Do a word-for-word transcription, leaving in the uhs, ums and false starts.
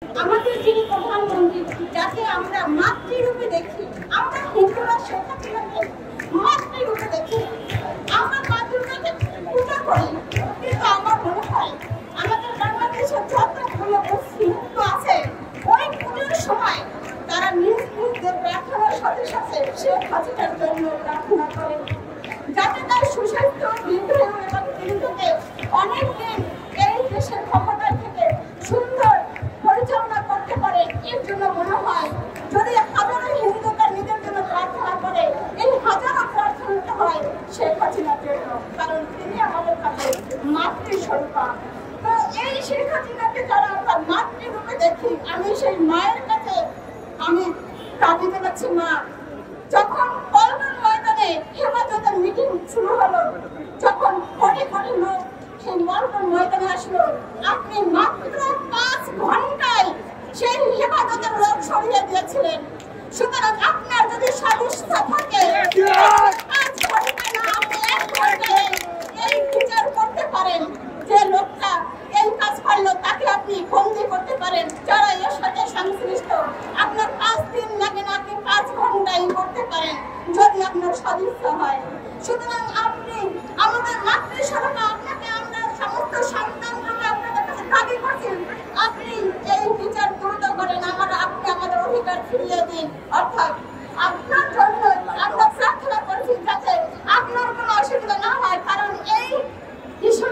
আমাদের যিনি প্রধানমন্ত্রী, যাকে আমরা মাতৃরূপে দেখি, আমরা হিন্দুরা সেটাকে মাতৃরূপে দেখি, আমরা মাতৃরূপে পূজা করি। কিন্তু আমার মনে হয় আমাদের বাংলাদেশের যতগুলো হিন্দু আছে, ওই পুজোর সময় তারা নিজ নিজদের প্রার্থনার সাথে সাথে শেখ হাসিনার জন্য প্রার্থনা করেন, যাতে তার সুস্বাস্থ্য দীর্ঘায়ু এবং হিন্দুকে অনেকদিন এই দেশের ক্ষমতা থেকে সুন্দর পরিচালনা করতে পারে। এর জন্য মনে হয় যদি হাজারো হিন্দু তার নিজের জন্য প্রার্থনা করে, এই হাজারো প্রার্থনাটা হয় শেখ হাসিনার জন্য, কারণ তিনি আমাদের কাছে মাতৃস্বরূপা। তো এই শেখ হাসিনাকে যারা আমরা মাতৃরূপে দেখি, আমি সেই মায়ের কাছে আমি দাবি জানাচ্ছি, মা, যখন পল্টন ময়দানে হেফাজতের মিটিং শুরু হলো, যখন কোটি কোটি লোক সেই পল্টন ময়দানে আসলো, আপনি মাত্র পাঁচ ঘন্টায় সেই হেফাজতের লোক সরিয়ে দিয়েছিলেন। সুতরাং আপনার যদি সদিচ্ছা থাকে, পাঁচ ঘন্টায় না আপনি এক ঘন্টায় এই বিচার করতে পারেন, যে লোকটা এই কাজ করলো তাকে আপনি বন্দি করতে পারেন, যারা এর সাথে সংশ্লিষ্ট। আপনার পাঁচ দিন লাগে না, আপনি পাঁচ ঘন্টায় করতে পারেন যদি আপনার সদিচ্ছা হয়। সুতরাং আপনি আমাদের মাতৃস্বরূপা, আপনাকে আমরা সমস্ত সন্তানগুলোকে আপনাদের কাছে দাবি করছি, আপনি এই বিচার দ্রুত করেন, আমরা আপনি আমাদের অধিকার ফিরিয়ে দিন। অর্থাৎ আপনার জন্য আমরা প্রার্থনা করছি যাতে আপনার কোনো অসুবিধা না হয়, কারণ এই